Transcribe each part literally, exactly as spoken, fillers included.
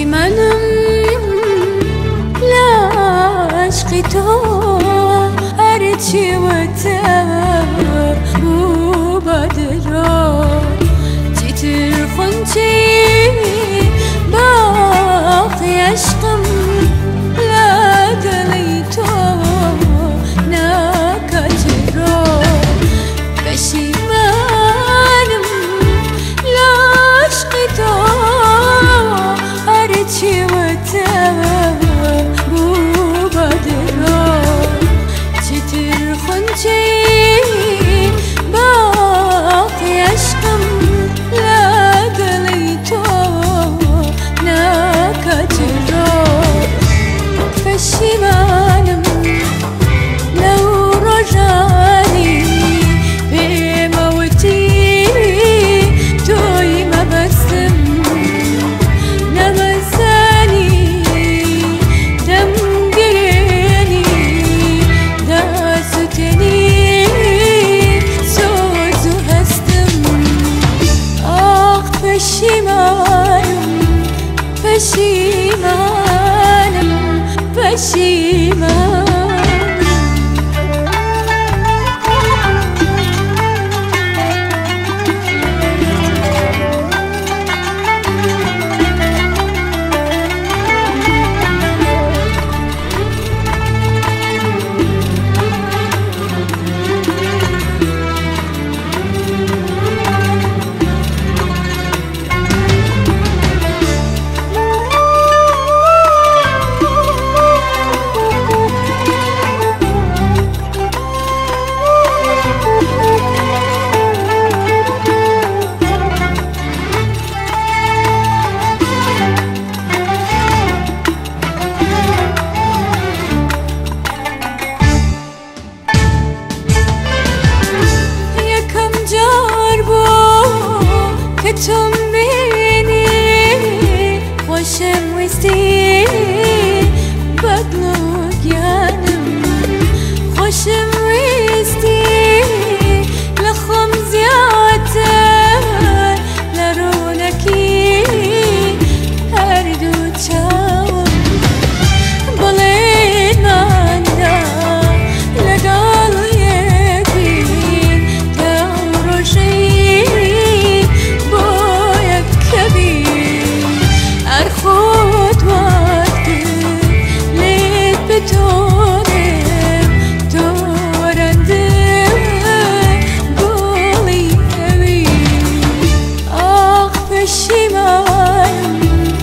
پشیمانم لعشقی تو هرچی وقتم بو بدرا تیتر خونچی باقی عشقم لدلی تو نکجرا پشیمانم لعشقی تو هرچی وقتم بو بدرا تیتر خونچی باقی عشقم لدلی تو نکجرا پشیمانم لو رجعانی به موتی توی مبستم نمزنی دم گرینی دستنی سوزو هستم آخ پشیمانم پشیمانم پشیمانم تو بینی خوشم ویستی بدلو گیانم خوشم ویستی لخم زیادتر لرونکی هر دو چاوم بلین من دا لگل یکین دور و شیر خود وقتی لید به تورم تورنده گلی اوی آخ پشیمانم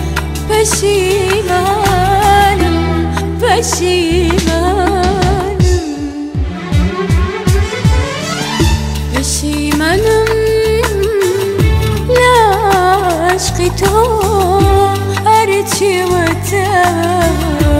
پشیمانم پشیمانم پشیمانم لعشقی تو هرچی وقتم